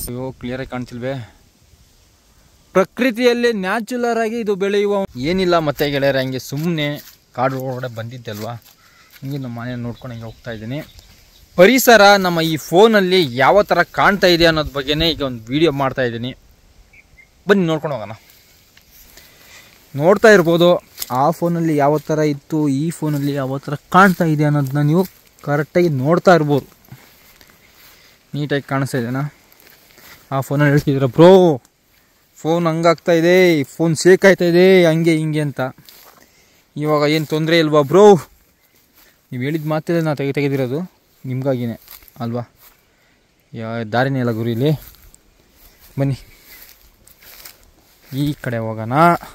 ಅಯ್ಯೋ ಕ್ಲಿಯರಾಗಿ ಕಾಣ್ತಿಲ್ವೇ? ಪ್ರಕೃತಿಯಲ್ಲಿ ನ್ಯಾಚುರಲ್ ಆಗಿ ಇದು ಬೆಳೆಯುವ ಏನಿಲ್ಲ. ಮತ್ತೆ ಗೆಳೆಯರೆ ಹಂಗೆ ಸುಮ್ಮನೆ ಕಾಡು ಒಳಗಡೆ ಬಂದಿದ್ದೆ ಅಲ್ವಾ, ಹಿಂಗೆ ನಮ್ಮ ಮನೆ ನೋಡ್ಕೊಂಡು ಹಿಂಗೆ ಹೋಗ್ತಾ ಇದ್ದೀನಿ. ಪರಿಸರ ನಮ್ಮ ಈ ಫೋನಲ್ಲಿ ಯಾವ ಥರ ಕಾಣ್ತಾ ಇದೆ ಅನ್ನೋದ್ರ ಬಗ್ಗೆನೇ ಈಗ ಒಂದು ವಿಡಿಯೋ ಮಾಡ್ತಾ ಇದ್ದೀನಿ. ಬನ್ನಿ ನೋಡ್ಕೊಂಡು ಹೋಗೋಣ. ನೋಡ್ತಾ ಇರ್ಬೋದು ಆ ಫೋನಲ್ಲಿ ಯಾವ ಥರ ಇತ್ತು, ಈ ಫೋನಲ್ಲಿ ಯಾವ ಥರ ಕಾಣ್ತಾ ಇದೆ ಅನ್ನೋದನ್ನ ನೀವು ಕರೆಕ್ಟಾಗಿ ನೋಡ್ತಾ ಇರ್ಬೋದು. ನೀಟಾಗಿ ಕಾಣಿಸ್ತಾ ಇದೆನಾ? ಆ ಫೋನಲ್ಲಿ ಹೇಳ್ತಿದ್ದೀರ ಬ್ರೋ ಫೋನ್ ಹಂಗಾಗ್ತಾ ಇದೆ, ಫೋನ್ ಶೇಕ್ ಆಗ್ತಾ ಇದೆ, ಹಂಗೆ ಹಿಂಗೆ ಅಂತ. ಇವಾಗ ಏನು ತೊಂದರೆ ಇಲ್ವಾ ಬ್ರೋ? ನೀವು ಹೇಳಿದ ಮಾತೇ ನಾನು ತೆಗೆದಿರೋದು ನಿಮಗಾಗಿನೇ ಅಲ್ವಾ? ದಾರಿನೇ ಇಲ್ಲ ಗುರು ಇಲ್ಲಿ. ಬನ್ನಿ ಈ ಕಡೆ ಹೋಗೋಣ.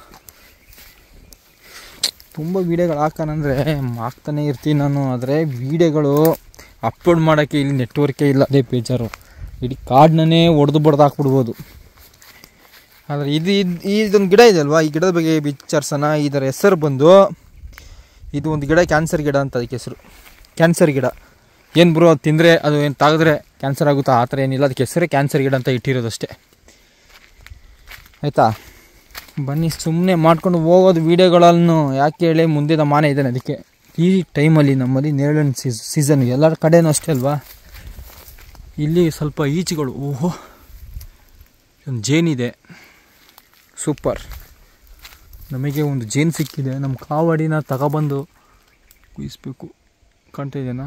ತುಂಬ ವೀಡಿಯೋಗಳು ಹಾಕೋಣಂದರೆ ಹಾಕ್ತಾನೆ ಇರ್ತೀನಿ ನಾನು, ಆದರೆ ವೀಡಿಯೋಗಳು ಅಪ್ಲೋಡ್ ಮಾಡೋಕ್ಕೆ ಇಲ್ಲಿ ನೆಟ್ವರ್ಕೇ ಇಲ್ಲ. ಅದೇ ಬೇಜಾರು. ಇಡೀ ಕಾರ್ಡ್ನೇ ಒಡೆದು ಬಡ್ದು ಹಾಕ್ಬಿಡ್ಬೋದು. ಆದರೆ ಇದೊಂದು ಗಿಡ ಇದೆ ಅಲ್ವಾ, ಈ ಗಿಡದ ಬಗ್ಗೆ ವಿಚಾರಿಸೋಣ. ಇದರ ಹೆಸರು ಬಂದು, ಇದು ಒಂದು ಗಿಡ ಕ್ಯಾನ್ಸರ್ ಗಿಡ ಅಂತ, ಅದಕ್ಕೆ ಹೆಸರು ಕ್ಯಾನ್ಸರ್ ಗಿಡ. ಏನು ಬ್ರೋ ಅದು ತಿಂದರೆ ಅದು ಏನು ತಾಗಿದ್ರೆ ಕ್ಯಾನ್ಸರ್ ಆಗುತ್ತಾ? ಆ ಥರ ಏನಿಲ್ಲ, ಅದಕ್ಕೆ ಹೆಸರೇ ಕ್ಯಾನ್ಸರ್ ಗಿಡ ಅಂತ ಇಟ್ಟಿರೋದಷ್ಟೇ ಆಯಿತಾ. ಬನ್ನಿ ಸುಮ್ಮನೆ ಮಾಡ್ಕೊಂಡು ಹೋಗೋದು ವೀಡಿಯೋಗಳನ್ನು. ಯಾಕೆ ಹೇಳಿ, ಮುಂದೆ ನಮ್ಮ ಮನೆ ಇದ್ದಾನೆ, ಅದಕ್ಕೆ ಈ ಟೈಮಲ್ಲಿ ನಮ್ಮಲ್ಲಿ ನೇರಳೆ ಸೀಸನ್ ಎಲ್ಲರ ಕಡೆನೂ ಅಷ್ಟೇ ಅಲ್ವಾ. ಇಲ್ಲಿ ಸ್ವಲ್ಪ ಈಚೆಗಳು, ಓಹೋ ಒಂದು ಜೇನಿದೆ, ಸೂಪರ್. ನಮಗೆ ಒಂದು ಜೇನು ಸಿಕ್ಕಿದೆ. ನಮ್ಮ ಕಾವಡಿನ ತಗೊಬಂದು ಕುಯಿಸ್ಬೇಕು. ಕಾಣ್ತಾ ಇದೆಯಾ?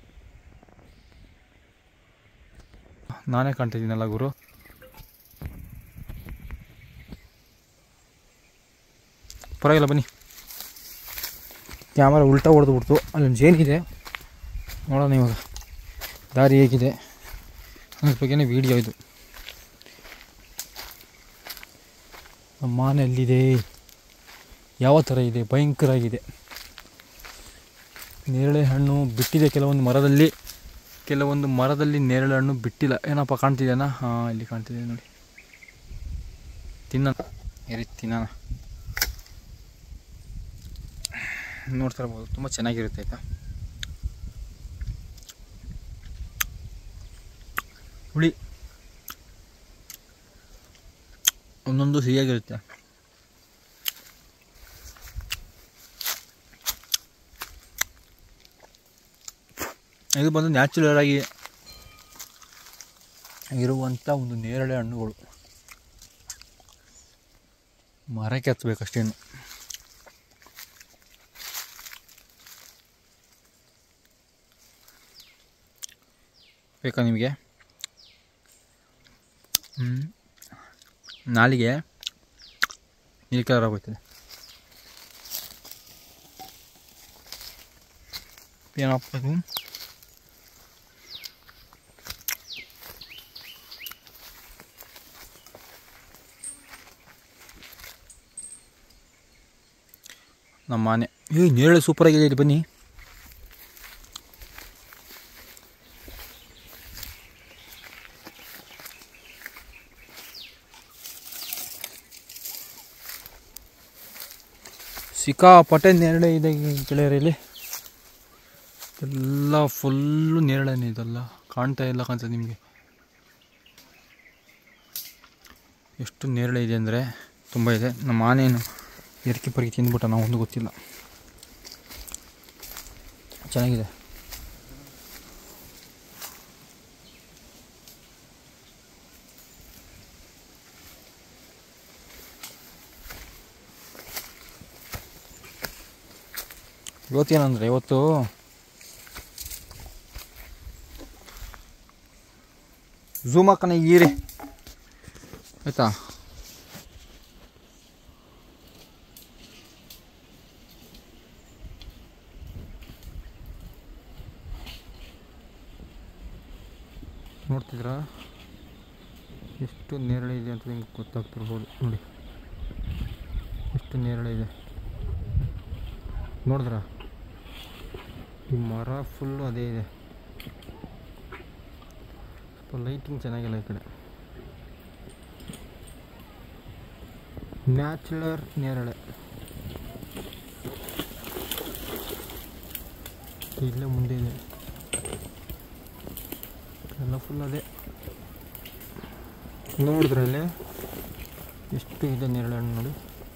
ನಾನೇ ಕಾಣ್ತಾ ಇದ್ದೀನಲ್ಲ ಗುರು. ಪರವಾಗಿಲ್ಲ ಬನ್ನಿ. ಕ್ಯಾಮರಾ ಉಲ್ಟಾ ಹೊಡೆದ್ಬಿಡ್ತು. ಅಲ್ಲೊಂದು ಜೇನಿದೆ, ನೋಡೋಣ ಇವಾಗ ದಾರಿ ಹೇಗಿದೆ ಅದ್ರ ಬಗ್ಗೆನೇ ವೀಡಿಯೋ ಇದು. ನಮ್ಮ ಮನೆ ಎಲ್ಲಿದೆ, ಯಾವ ಥರ ಇದೆ, ಭಯಂಕರ ಆಗಿದೆ. ನೇರಳೆ ಹಣ್ಣು ಬಿಟ್ಟಿದೆ ಕೆಲವೊಂದು ಮರದಲ್ಲಿ ನೇರಳೆ ಹಣ್ಣು ಬಿಟ್ಟಿಲ್ಲ. ಏನಪ್ಪ ಕಾಣ್ತಿದೆಯಾ? ಹಾಂ ಇಲ್ಲಿ ಕಾಣ್ತಿದೆ ನೋಡಿ. ತಿನ್ನೋಣ ತಿನ್ನೋಣ. ನೋಡ್ತಾ ಇರ್ಬೋದು, ತುಂಬ ಚೆನ್ನಾಗಿರುತ್ತೆ ಆಯಿತಾ. ಹುಳಿ ಒಂದೊಂದು ಸಿಹಿಯಾಗಿರುತ್ತೆ. ಇದು ಬಂದು ನ್ಯಾಚುರಲ್ ಆಗಿ ಇರುವಂಥ ಒಂದು ನೇರಳೆ ಹಣ್ಣುಗಳು. ಮರಕ್ಕೆ ಹತ್ತಬೇಕಷ್ಟೇನು. ಬೇಕಾ ನಿಮಗೆ? ನಾಲಿಗೆ ನೀರು ಕಲರ್ ಆಗೋಯ್ತದೆ. ಏನಪ್ಪ ಇದು? ನಮ್ಮ ಮನೆ ನೇರಳೆ ಸೂಪರಾಗಿದೆ. ಇಲ್ಲಿ ಬನ್ನಿ. ಸಿಕ್ಕಾಪಟ್ಟೆ ನೇರಳೆ ಇದೆ ಗೆಳೆಯರಲ್ಲಿ. ಎಲ್ಲ ಫುಲ್ಲು ನೇರಳೆನೇ ಇದೆಲ್ಲ. ಕಾಣ್ತಾ ಇಲ್ಲ ಕಾಣ್ತದೆ ನಿಮಗೆ ಎಷ್ಟು ನೇರಳೆ ಇದೆ ಅಂದರೆ ತುಂಬ ಇದೆ. ನಮ್ಮ ಆನೇನು ಎರಕಿ ಪರಕಿ ತಿಂದ್ಬಿಟ್ಟ, ನಾವು ಒಂದು ಗೊತ್ತಿಲ್ಲ. ಚೆನ್ನಾಗಿದೆ. ಇವತ್ತೇನಂದರೆ ಇವತ್ತು ಝೂಮ್ ಹಾಕೋಣ ಈರಿ ಆಯಿತಾ. ನೋಡ್ತಿದ್ರಾ ಎಷ್ಟು ನೇರಳೆ ಇದೆ ಅಂತ ನಿಮ್ಗೆ ಗೊತ್ತಾಗ್ತಿರ್ಬೋದು. ನೋಡಿ ಎಷ್ಟು ನೇರಳೆ ಇದೆ ನೋಡಿದ್ರ. ಈ ಮರ ಫುಲ್ಲು ಅದೇ ಇದೆ. ಸ್ವಲ್ಪ ಲೈಟಿಂಗ್ ಚೆನ್ನಾಗಿಲ್ಲ ಈ ಕಡೆ. ನ್ಯಾಚುರಲ್ ನೇರಳೆ ಇಲ್ಲೇ ಮುಂದೆ ಇದೆ. ಎಲ್ಲ ಫುಲ್ ಅದೇ. ನೋಡಿದ್ರಲ್ಲಿ ಎಷ್ಟು ಇದೆ ನೇರಳೆ ಹಣ್ಣು ನೋಡಿ,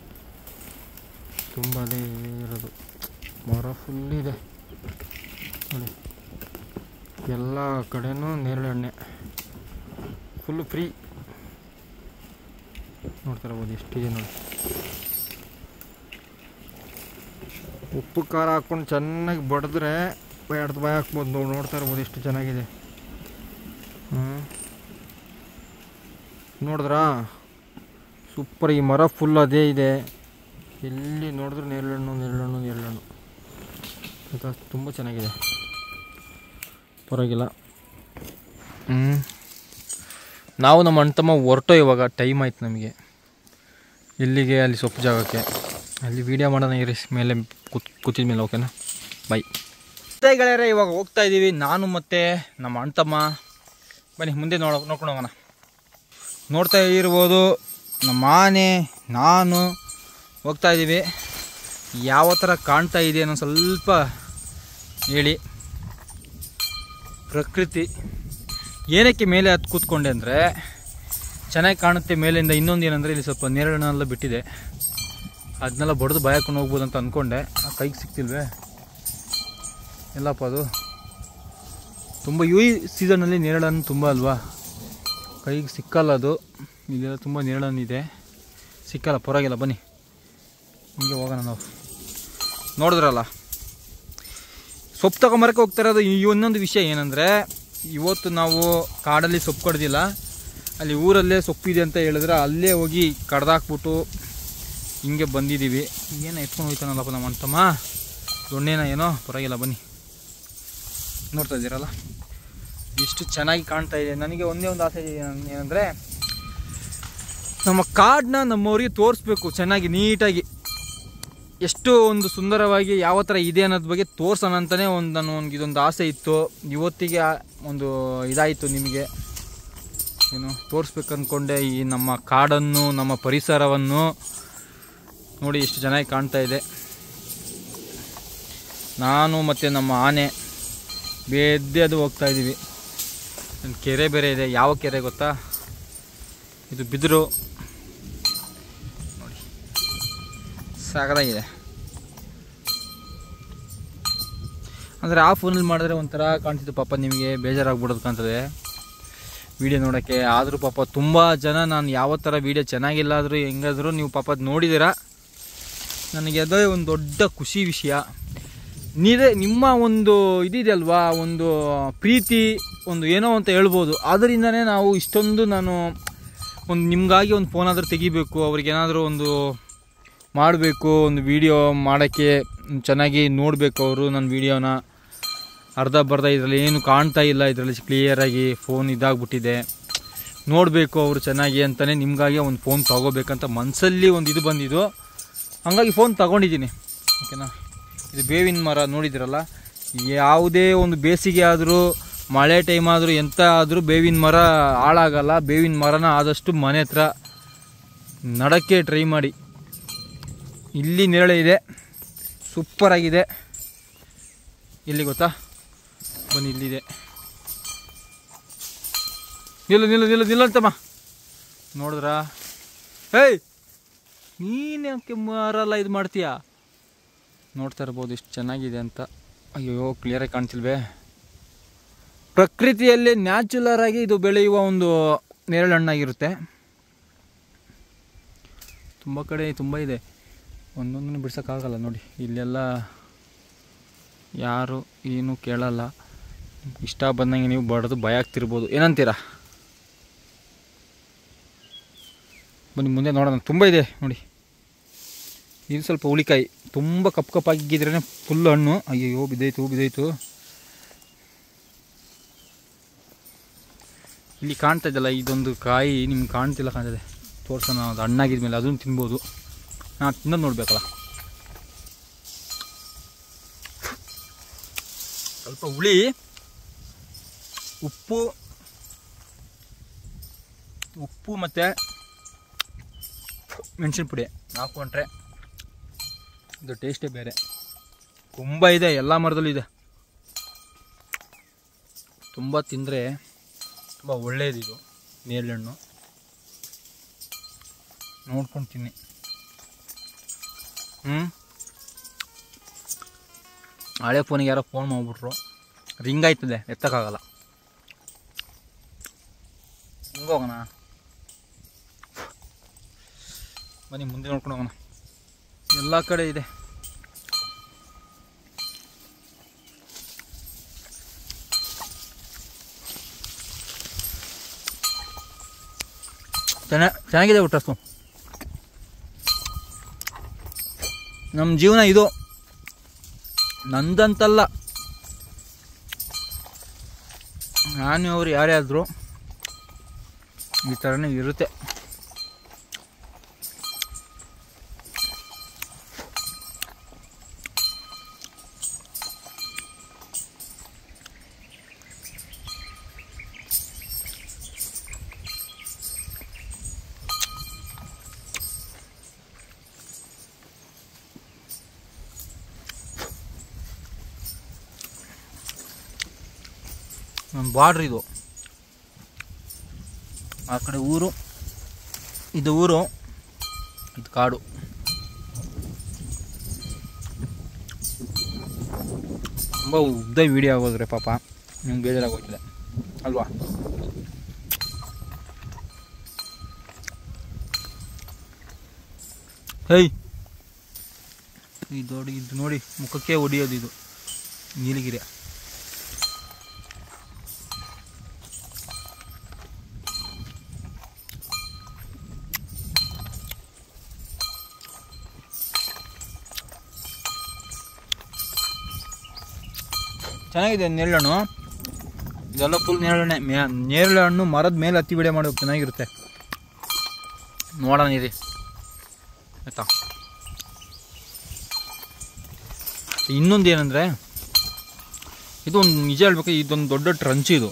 ತುಂಬ ಅದೇ ಇರೋದು. ಮರ ಫುಲ್ ಇದೆ ನೋಡಿ, ಎಲ್ಲ ಕಡೆನೂ ನೇರಳೆ ಹಣ್ಣೆ, ಫುಲ್ಲು ಫ್ರೀ. ನೋಡ್ತಾ ಇರ್ಬೋದು ಎಷ್ಟಿದೆ ನೋಡಿ. ಉಪ್ಪು ಖಾರ ಹಾಕ್ಕೊಂಡು ಚೆನ್ನಾಗಿ ಬಡಿದ್ರೆ ಎರಡು ಬಾಯಿ ಹಾಕ್ಬೋದು. ನೋಡ್ತಾ ಇರ್ಬೋದು ಎಷ್ಟು ಚೆನ್ನಾಗಿದೆ. ನೋಡಿದ್ರಾ ಸೂಪರ್. ಈ ಮರ ಫುಲ್ ಅದೇ ಇದೆ, ಎಲ್ಲಿ ನೋಡಿದ್ರೆ ನೇರಳೆ ಹಣ್ಣು ಆಯಿತಾ, ತುಂಬ ಚೆನ್ನಾಗಿದೆ, ಪರವಾಗಿಲ್ಲ. ನಾವು ನಮ್ಮ ಅಣ್ಣ ತಮ್ಮ ಹೊರಟೋ, ಇವಾಗ ಟೈಮ್ ಆಯ್ತು ನಮಗೆ. ಇಲ್ಲಿಗೆ ಅಲ್ಲಿ ಸೊಪ್ಪು ಜಾಗಕ್ಕೆ, ಅಲ್ಲಿ ವೀಡಿಯೋ ಮಾಡೋಣ ಇರಿ ಮೇಲೆ ಕೂತಿದ ಮೇಲೆ. ಓಕೆನಾ, ಬೈ. ಗೆಳೆಯರೆ ಇವಾಗ ಹೋಗ್ತಾ ಇದ್ದೀವಿ ನಾನು ಮತ್ತು ನಮ್ಮ ಅಣ್ಣ ತಮ್ಮ. ಬನ್ನಿ ಮುಂದೆ ನೋಡ್ಕೊಂಡು ಹೋಗೋಣ. ನೋಡ್ತಾ ಇರ್ಬೋದು ನಮ್ಮ ಆನೆ ನಾನು ಹೋಗ್ತಾ ಇದ್ದೀವಿ. ಯಾವ ಥರ ಕಾಣ್ತಾ ಇದೆ ಅನ್ನೋ ಸ್ವಲ್ಪ ಹೇಳಿ. ಪ್ರಕೃತಿ ಏನಕ್ಕೆ ಮೇಲೆ ಹತ್ತು ಕೂತ್ಕೊಂಡೆ ಅಂದರೆ ಚೆನ್ನಾಗಿ ಕಾಣುತ್ತೆ ಮೇಲಿಂದ. ಇನ್ನೊಂದು ಏನಂದರೆ ಇಲ್ಲಿ ಸ್ವಲ್ಪ ನೇರಳೆಲ್ಲ ಬಿಟ್ಟಿದೆ, ಅದನ್ನೆಲ್ಲ ಬಡ್ದು ಬಾಯಕೊಂಡು ಹೋಗ್ಬೋದು ಅಂತ ಅಂದ್ಕೊಂಡೆ. ಕೈಗೆ ಸಿಕ್ತಿಲ್ವೇ ಎಲ್ಲಪ್ಪ, ಅದು ತುಂಬ ಈ ಸೀಸನಲ್ಲಿ ನೇರಳೆ ಹಣ್ಣು ತುಂಬ ಅಲ್ವಾ, ಕೈಗೆ ಸಿಕ್ಕಲ್ಲ ಅದು. ಇಲ್ಲೆಲ್ಲ ತುಂಬ ನೇರಳೆ ಹಣ್ಣು ಇದೆ, ಸಿಕ್ಕಲ್ಲ, ಪರವಾಗಿಲ್ಲ. ಬನ್ನಿ ಹಿಂಗೆ ಹೋಗೋಣ ನಾವು. ನೋಡಿದ್ರಲ್ಲ ಸೊಪ್ಪು ತಗೊಂಬರಕ್ಕೆ ಹೋಗ್ತಾ ಇರೋದು. ಇನ್ನೊಂದು ವಿಷಯ ಏನಂದರೆ, ಇವತ್ತು ನಾವು ಕಾಡಲ್ಲಿ ಸೊಪ್ಪು ಕಡ್ದಿಲ್ಲ, ಅಲ್ಲಿ ಊರಲ್ಲೇ ಸೊಪ್ಪಿದೆ ಅಂತ ಹೇಳಿದ್ರೆ ಅಲ್ಲೇ ಹೋಗಿ ಕಡ್ದಾಕ್ಬಿಟ್ಟು ಹಿಂಗೆ ಬಂದಿದ್ದೀವಿ. ಏನೋ ಎತ್ಕೊಂಡು ಹೋಗ್ತಾನಲ್ಲಪ್ಪ ನಮ್ಮ ಅಣ್ಣ, ದೊಣ್ಣೆನ ಏನೋ, ಪರವಾಗಿಲ್ಲ ಬನ್ನಿ. ನೋಡ್ತಾ ಇದ್ದೀರಲ್ಲ ಎಷ್ಟು ಚೆನ್ನಾಗಿ ಕಾಣ್ತಾ ಇದೆ. ನನಗೆ ಒಂದೇ ಒಂದು ಆಸೆ ಏನಂದರೆ, ನಮ್ಮ ಕಾಡನ್ನ ನಮ್ಮವ್ರಿಗೆ ತೋರಿಸ್ಬೇಕು ಚೆನ್ನಾಗಿ ನೀಟಾಗಿ, ಎಷ್ಟು ಒಂದು ಸುಂದರವಾಗಿ ಯಾವ ಥರ ಇದೆ ಅನ್ನೋದ್ರ ಬಗ್ಗೆ ತೋರ್ಸೋಣ ಅಂತಲೇ ಇದೊಂದು ಆಸೆ ಇತ್ತು. ಇವತ್ತಿಗೆ ಒಂದು ಇದಾಯಿತು, ನಿಮಗೆ ಏನು ತೋರಿಸ್ಬೇಕು ಅಂದ್ಕೊಂಡೆ. ಈ ನಮ್ಮ ಕಾಡನ್ನು, ನಮ್ಮ ಪರಿಸರವನ್ನು ನೋಡಿ ಎಷ್ಟು ಚೆನ್ನಾಗಿ ಕಾಣ್ತಾ ಇದೆ. ನಾನು ಮತ್ತು ನಮ್ಮ ಆನೆ ಬೇದ್ದೆ ಅದು ಹೋಗ್ತಾ ಇದ್ದೀವಿ. ಒಂದು ಕೆರೆ ಬೇರೆ ಇದೆ. ಯಾವ ಕೆರೆ ಗೊತ್ತಾ, ಇದು ಬಿದಿರು ನೋಡಿ, ಸಾಕಾಗಿದೆ. ಅಂದರೆ ಆ ಫೋನಲ್ಲಿ ಮಾಡಿದ್ರೆ ಒಂಥರ ಕಾಣ್ತಿತ್ತು, ಪಾಪ ನಿಮಗೆ ಬೇಜಾರಾಗ್ಬಿಡೋದು ಕಾಣ್ತದೆ ವಿಡಿಯೋ ನೋಡೋಕ್ಕೆ. ಆದರೂ ಪಾಪ ತುಂಬ ಜನ ನಾನು ಯಾವ ಥರ ವಿಡಿಯೋ ಚೆನ್ನಾಗಿಲ್ಲಾದರೂ ಹೆಂಗಾದರೂ ನೀವು ಪಾಪ ನೋಡಿದ್ದೀರಾ. ನನಗೆ ಅದೇ ಒಂದು ದೊಡ್ಡ ಖುಷಿ ವಿಷಯ. ನಿಮ್ಮ ಒಂದು ಇದಿದೆ ಅಲ್ವಾ, ಒಂದು ಪ್ರೀತಿ, ಒಂದು ಏನೋ ಅಂತ ಹೇಳ್ಬೋದು. ಅದರಿಂದನೇ ನಾವು ಇಷ್ಟೊಂದು ನಾನು ಒಂದು ನಿಮಗಾಗಿ ಒಂದು ಫೋನ್ ಆದರೂ ತೆಗಿಬೇಕು, ಅವ್ರಿಗೇನಾದರೂ ಒಂದು ಮಾಡಬೇಕು, ಒಂದು ವಿಡಿಯೋ ಮಾಡೋಕ್ಕೆ ಚೆನ್ನಾಗಿ ನೋಡಬೇಕು ಅವರು ನನ್ನ ವಿಡಿಯೋನ. ಅರ್ಧ ಬರ್ಧ ಇದರಲ್ಲಿ ಏನು ಕಾಣ್ತಾ ಇಲ್ಲ, ಇದರಲ್ಲಿ ಕ್ಲಿಯರಾಗಿ ಫೋನ್ ಇದಾಗ್ಬಿಟ್ಟಿದೆ, ನೋಡಬೇಕು ಅವರು ಚೆನ್ನಾಗಿ ಅಂತಲೇ ನಿಮಗಾಗಿ ಒಂದು ಫೋನ್ ತಗೋಬೇಕಂತ ಮನಸ್ಸಲ್ಲಿ ಒಂದು ಇದು ಬಂದಿದ್ದು. ಹಾಗಾಗಿ ಫೋನ್ ತಗೊಂಡಿದ್ದೀನಿ. ಓಕೆನಾ, ಇದು ಬೇವಿನ ಮರ ನೋಡಿದಿರಲ್ಲ, ಯಾವುದೇ ಒಂದು ಬೇಸಿಗೆ ಆದರೂ ಮಳೆ ಟೈಮ್ ಆದರೂ ಎಂಥ ಆದರೂ ಬೇವಿನ ಮರ ಹಾಳಾಗಲ್ಲ. ಬೇವಿನ ಮರನ ಆದಷ್ಟು ಮನೆ ಹತ್ರ ನಡಕ್ಕೆ ಟ್ರೈ ಮಾಡಿ. ಇಲ್ಲಿ ನೇರಳೆ ಇದೆ, ಸೂಪರಾಗಿದೆ. ಇಲ್ಲಿ ಗೊತ್ತಾ, ಬನ್ನಿ ಇಲ್ಲಿದೆ. ನಿಲ್ಲಂತಮ್ಮ, ನೋಡಿದ್ರಾ? ಹೇಯ್, ನೀನು ಯಾಕೆ ಮರಲ್ಲ ಇದು ಮಾಡ್ತೀಯಾ? ನೋಡ್ತಾ ಇರ್ಬೋದು ಎಷ್ಟು ಚೆನ್ನಾಗಿದೆ ಅಂತ. ಅಯ್ಯೋ ಕ್ಲಿಯರಾಗಿ ಕಾಣ್ತಿಲ್ವೇ? ಪ್ರಕೃತಿಯಲ್ಲಿ ನ್ಯಾಚುರಲ್ ಆಗಿ ಇದು ಬೆಳೆಯುವ ಒಂದು ನೇರಳೆ ಹಣ್ಣಾಗಿರುತ್ತೆ. ತುಂಬ ಕಡೆ ತುಂಬ ಇದೆ, ಒಂದೊಂದನ್ನು ಬಿಡ್ಸೋಕ್ಕಾಗಲ್ಲ ನೋಡಿ. ಇಲ್ಲೆಲ್ಲ ಯಾರು ಏನು ಕೇಳಲ್ಲ, ಇಷ್ಟ ಬಂದಂಗೆ ನೀವು ಬಡ್ದು ಭಯ ಆಗ್ತಿರ್ಬೋದು. ಏನಂತೀರಾ? ಬನ್ನಿ ಮುಂದೆ ನೋಡೋಣ. ತುಂಬ ಇದೆ ನೋಡಿ. ಇದು ಸ್ವಲ್ಪ ಹುಳಿಕಾಯಿ, ತುಂಬ ಕಪ್ಪಾಗಿದ್ರೇ ಫುಲ್ ಹಣ್ಣು. ಅಯ್ಯೋ ಬಿದ್ದೈತು. ಇಲ್ಲಿ ಕಾಣ್ತಾ ಇದ್ದಲ್ಲ, ಇದೊಂದು ಕಾಯಿ ನಿಮ್ಗೆ ಕಾಣ್ತಿಲ್ಲ, ಕಾಣ್ತದೆ. ತೋರ್ಸೋಣ, ಅದು ಹಣ್ಣಾಗಿದ್ಮೇಲೆ ಅದನ್ನು ತಿನ್ಬೋದು. ನಾನು ತಿನ್ನೋದು ನೋಡ್ಬೇಕಲ್ಲ. ಸ್ವಲ್ಪ ಹುಳಿ, ಉಪ್ಪು ಮತ್ತು ಮೆಣಸಿನ ಪುಡಿ ಹಾಕೊಂಡ್ರೆ ಇದು ಟೇಸ್ಟೇ ಬೇರೆ. ತುಂಬ ಇದೆ, ಎಲ್ಲ ಮರದಲ್ಲೂ ಇದೆ. ತುಂಬ ತಿಂದರೆ ತುಂಬ ಒಳ್ಳೆಯದಿದು ನೇರಳೆ ಹಣ್ಣು. ನೋಡ್ಕೊಂಡು ತಿನ್ನಿ. ಹಳೆ ಫೋನಿಗೆ ಯಾರೋ ಫೋನ್ ಮಾಡಿಬಿಟ್ರು, ರಿಂಗ್ ಆಯ್ತದೆ, ಎತ್ತಕ್ಕಾಗಲ್ಲ. ಹಿಂಗೋಗೋಣ ಬನ್ನಿ, ಮುಂದೆ ನೋಡ್ಕೊಂಡು ಹೋಗೋಣ. ಎಲ್ಲ ಕಡೆ ಇದೆ. ಚೆನ್ನಾಗಿದೆ ಊಟಸ್ತು. ನಮ್ಮ ಜೀವನ ಇದು, ನಂದಂತಲ್ಲ, ನಾನು ಅವ್ರು ಯಾರೇ ಆದರೂ ಈ ಥರನೇ ಇರುತ್ತೆ. ಬಾರ್ಡ್ರ್ ಇದು, ಆ ಕಡೆ ಊರು, ಇದು ಊರು, ಇದು ಕಾಡು. ತುಂಬ ಉದ್ದ ವಿಡಿಯೋ ಆಗೋದ್ರೆ ಪಾಪ ನಿಮ್ಗೆ ಬೇಜಾರಾಗೋಗಿದೆ ಅಲ್ವಾ. ಹೇಯ್, ಇದು ನೋಡಿ ಮುಖಕ್ಕೆ ಹೊಡಿಯೋದು, ಇದು ನೀಲಗಿರಿ. ಚೆನ್ನಾಗಿದೆ ನೇರಳೆ ಹಣ್ಣು, ಇದೆಲ್ಲ ಫುಲ್ ನೇರಳೆ ಹಣ್ಣು. ಮರದ ಮೇಲೆ ಹತ್ತಿ ವಿಡಿಯೋ ಮಾಡಿ ಚೆನ್ನಾಗಿರುತ್ತೆ, ನೋಡೋಣ ಇರಿ ಆಯ್ತಾ. ಇನ್ನೊಂದು ಏನಂದರೆ, ಇದು ಒಂದು ನಿಜ ಹೇಳ್ಬೇಕು, ಇದೊಂದು ದೊಡ್ಡ ಟ್ರಂಚು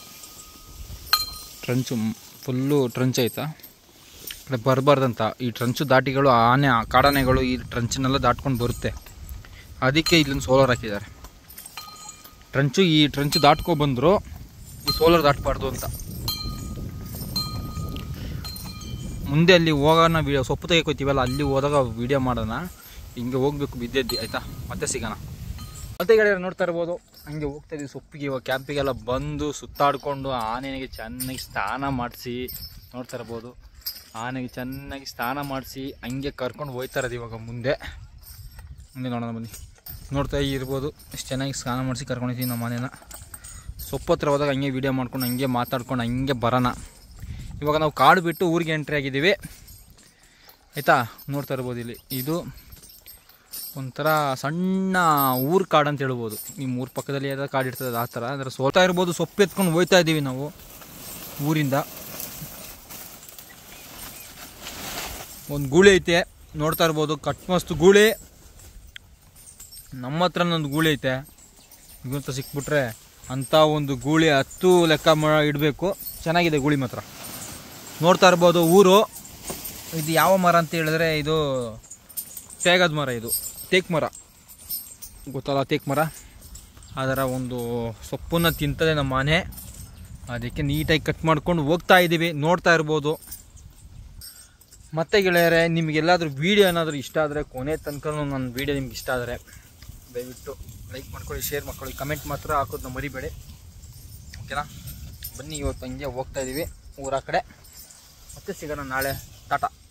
ಫುಲ್ಲು ಟ್ರಂಚ್ ಆಯ್ತಾ. ಕಡೆ ಬರಬಾರ್ದಂತ ಈ ಟ್ರಂಚು ದಾಟಿಗಳು, ಕಾಡಾನೆಗಳು ಈ ಟ್ರಂಚನ್ನೆಲ್ಲ ದಾಟ್ಕೊಂಡು ಬರುತ್ತೆ. ಅದಕ್ಕೆ ಇಲ್ಲೊಂದು ಸೋಲಾರ್ ಹಾಕಿದ್ದಾರೆ. ಈ ಟ್ರಂಚು ದಾಟ್ಕೊ ಬಂದರು, ಈ ಸೋಲಾರ್ ದಾಟಬಾರ್ದು ಅಂತ. ಮುಂದೆ ಅಲ್ಲಿ ಹೋಗೋಣ, ಸೊಪ್ಪು ತೆಗೆಕೋತೀವಲ್ಲ, ಅಲ್ಲಿ ಹೋದಾಗ ವೀಡಿಯೋ ಮಾಡೋಣ. ಹಿಂಗೆ ಹೋಗ್ಬೇಕು ಬಿದ್ದೆದ್ದು ಆಯಿತಾ. ಮತ್ತೆ ಸಿಗೋಣ. ಮತ್ತೆ ಗಾಡಿ ನೋಡ್ತಾ ಇರ್ಬೋದು, ಹಂಗೆ ಹೋಗ್ತಾ ಇದ್ದೀವಿ ಸೊಪ್ಪಿಗೆ. ಇವಾಗ ಕ್ಯಾಂಪಿಗೆಲ್ಲ ಬಂದು ಸುತ್ತಾಡಿಕೊಂಡು ಆನೆಗೆ ಚೆನ್ನಾಗಿ ಸ್ನಾನ ಮಾಡಿಸಿ, ನೋಡ್ತಾ ಇರ್ಬೋದು, ಆನೆಗೆ ಚೆನ್ನಾಗಿ ಸ್ನಾನ ಮಾಡಿಸಿ ಹಂಗೆ ಕರ್ಕೊಂಡು ಹೋಗ್ತಾ ಇರೋದು. ಇವಾಗ ಮುಂದೆ ನೋಡೋಣ ಬನ್ನಿ. ನೋಡ್ತಾ ಇರ್ಬೋದು ಎಷ್ಟು ಚೆನ್ನಾಗಿ ಸ್ನಾನ ಮಾಡಿಸಿ ಕರ್ಕೊಂಡಿದ್ದೀವಿ ನಮ್ಮ ಮನೇನ. ಸೊಪ್ಪು ಹತ್ರ ಹೋದಾಗ ಹಂಗೆ ವೀಡಿಯೋ ಮಾಡ್ಕೊಂಡು ಹಂಗೆ ಮಾತಾಡ್ಕೊಂಡು ಹಂಗೆ ಬರೋಣ. ಇವಾಗ ನಾವು ಕಾಡು ಬಿಟ್ಟು ಊರಿಗೆ ಎಂಟ್ರಿ ಆಗಿದ್ದೀವಿ ಆಯಿತಾ. ನೋಡ್ತಾ ಇರ್ಬೋದು, ಇಲ್ಲಿ ಇದು ಒಂಥರ ಸಣ್ಣ ಊರು ಕಾಡು ಅಂತ ಹೇಳ್ಬೋದು. ನಿಮ್ಮ ಊರ ಪಕ್ಕದಲ್ಲಿ ಯಾವ್ದಾರು ಕಾಡು ಇರ್ತದೆ ಆ ಥರ. ಅದರ ಸೋಲ್ತಾ ಇರ್ಬೋದು, ಸೊಪ್ಪು ಎತ್ಕೊಂಡು ಹೋಗ್ತಾ ಇದ್ದೀವಿ ನಾವು ಊರಿಂದ. ಒಂದು ಗೂಳಿ ಐತೆ, ನೋಡ್ತಾ ಇರ್ಬೋದು, ಕಟ್ಮಸ್ತು ಗೂಳಿ. ನಮ್ಮ ಹತ್ರನೊಂದು ಗೂಳಿ ಐತೆ, ಇವಂತ ಸಿಕ್ಬಿಟ್ರೆ ಅಂಥ ಒಂದು ಗೂಳಿ 10 ಲೆಕ್ಕ ಇಡಬೇಕು. ಚೆನ್ನಾಗಿದೆ ಗೂಳಿ ಮಾತ್ರ. ನೋಡ್ತಾ ಇರ್ಬೋದು ಊರು. ಇದು ಯಾವ ಮರ ಅಂತ ಹೇಳಿದ್ರೆ, ಇದು ತೇಗದ ಮರ, ಇದು ತೇಕ್ ಮರ ಗೊತ್ತಲ್ಲ, ತೇಕ್ ಮರ. ಅದರ ಒಂದು ಸೊಪ್ಪನ್ನು ತಿಂತದೆ ನಮ್ಮ ಮನೆ. ಅದಕ್ಕೆ ನೀಟಾಗಿ ಕಟ್ ಮಾಡ್ಕೊಂಡು ಹೋಗ್ತಾ ಇದ್ದೀವಿ. ನೋಡ್ತಾ ಇರ್ಬೋದು. ಮತ್ತೆ ಗೆಳೆಯರೆ, ನಿಮಗೆಲ್ಲಾದರೂ ವೀಡಿಯೋ ಏನಾದರೂ ಇಷ್ಟ ಆದರೆ, ಕೊನೆ ತನಕ ನನ್ನ ವೀಡಿಯೋ ನಿಮ್ಗೆ ಇಷ್ಟ ಆದರೆ ದಯವಿಟ್ಟು ಲೈಕ್ ಮಾಡ್ಕೊಳ್ಳಿ, ಶೇರ್ ಮಾಡ್ಕೊಳ್ಳಿ, ಕಮೆಂಟ್ ಮಾತ್ರ ಹಾಕೋದನ್ನ ಮರಿಬೇಡಿ ಓಕೆನಾ. ಬನ್ನಿ, ಇವತ್ತು ಹಂಗೆ ಹೋಗ್ತಾ ಇದ್ದೀವಿ ಊರ ಕಡೆ. ಮತ್ತೆ ಸಿಗೋಣ ನಾಳೆ. ಟಾಟಾ.